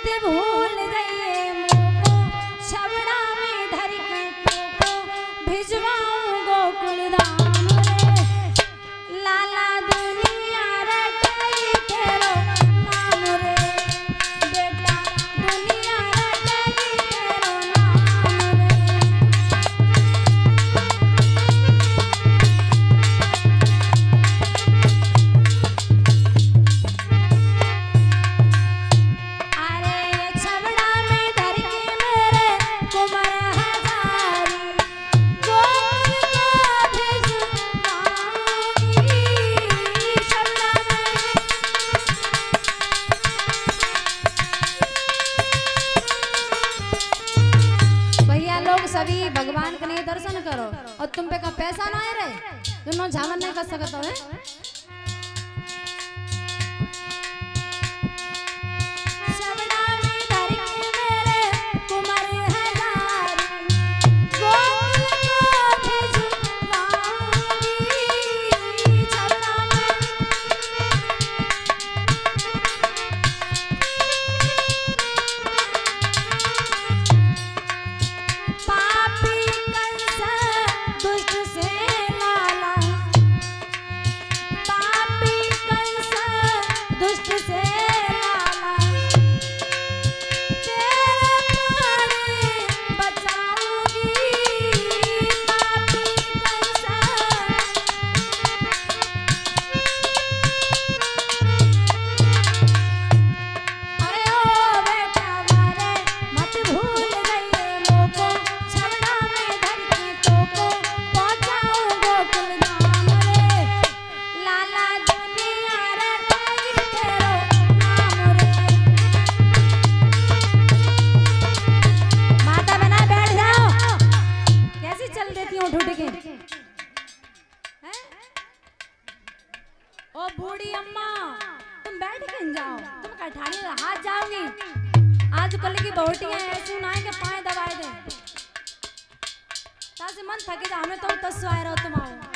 मत भूल गई मोको छबड़ा में धर के तोको भिजवाऊं गोकुल धाम रे लाला दुनिया रटाई तेरो नाम रे बेटा दुनिया रटाई तेरो नाम सभी भगवान के लिए दर्शन करो और तुम पे का पैसा ना आए रहे तुम झावन नहीं कर सकते हो ओ बूढ़ी अम्मा तुम बैठ के जाओ तुम कठानी हाथ जाओगी आज कल की बहुटियां ऐसी ना के पाए दबाए दे तासे मन थके जा हमें तो तस्सो आए रहो तुम आओ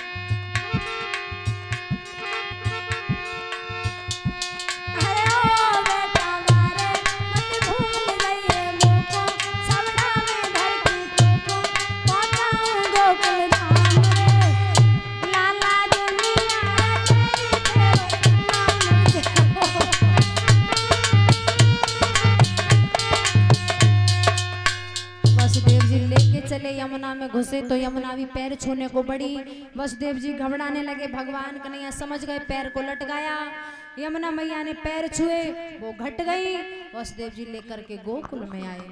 चले यमुना में घुसे तो यमुना भी पैर छूने को बड़ी वसुदेव जी घबराने लगे भगवान कन्हैया समझ गए पैर को लटकाया यमुना मैया ने पैर छुए वो घट गई वसुदेव जी लेकर के गोकुल में आए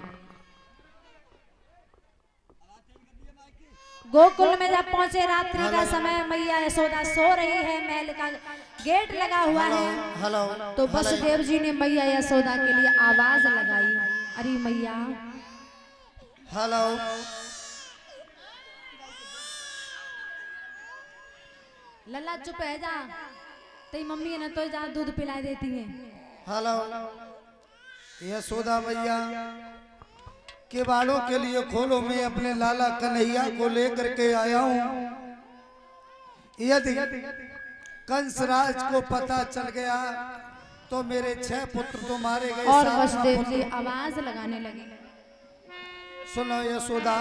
गोकुल में जब पहुंचे रात्रि का समय मैया यशोदा सो रही है महल का गेट लगा हुआ है तो वसुदेव जी ने मैया यशोदा के लिए आवाज लगाई अरे मैया हेलो लल्ला चुप है जा तेरी मम्मी ने तो जा दूध पिला देती है हेलो यशोदा मैया के बालों के लिए खोलो मैं अपने लाला कन्हैया को लेकर के आया हूँ यदि कंसराज को पता चल गया तो मेरे 6 पुत्र तो मारे गए और वसुदेव जी आवाज लगाने लगे सुनो यशोदा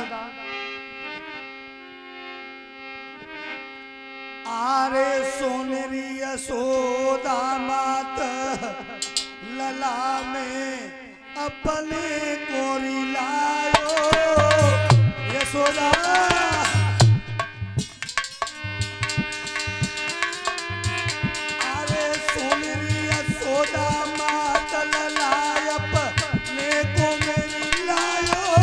आरे सोनेरी यशोदा मात लला में अपने कोरी लायो यशोदा आरे सोनेरी यशोदा मात लला अपने को मेरी लायो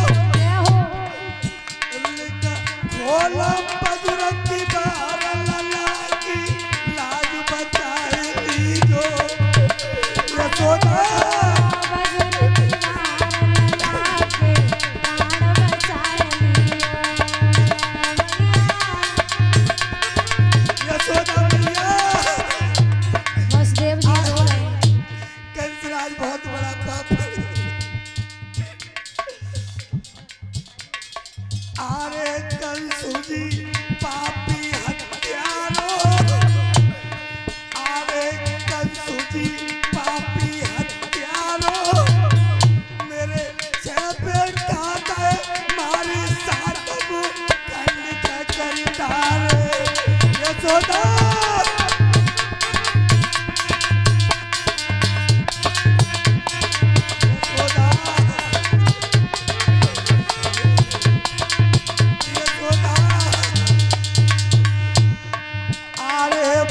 खोला पदरती बार लला की लाज बचाए लीजो यशोदा यशोदा